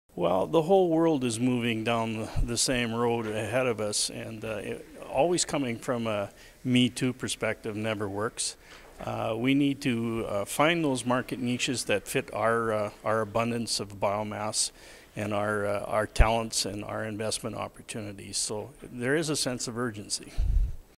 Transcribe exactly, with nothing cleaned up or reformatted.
Well, the whole world is moving down the, the same road ahead of us, and uh, it, always coming from a Me Too perspective never works. Uh, we need to uh, find those market niches that fit our uh, our abundance of biomass and our uh, our talents and our investment opportunities. So there is a sense of urgency.